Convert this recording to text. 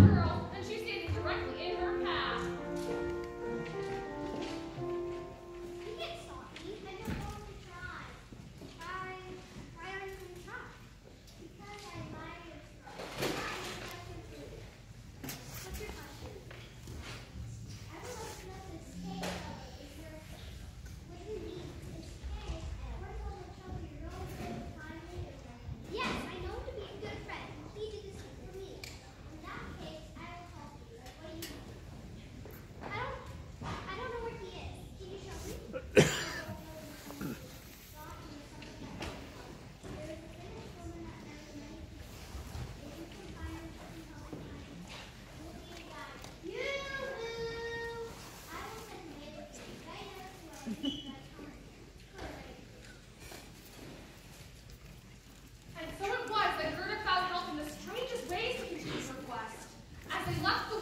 girl, and she's standing directly in her path. You can't stop me. I don't want to try. Why aren't you going to try? Because I admire your strength. What's your question? I would like to know this cake. What do you mean? This cake? We're going to tell you your own good time later. Yes, I know him to be a good friend. He did this for me. In that case, I will help you. What do you mean? I don't know where he is. Can you show me? And so it was that Gerda found help in the strangest ways to Katrina's request. As they left the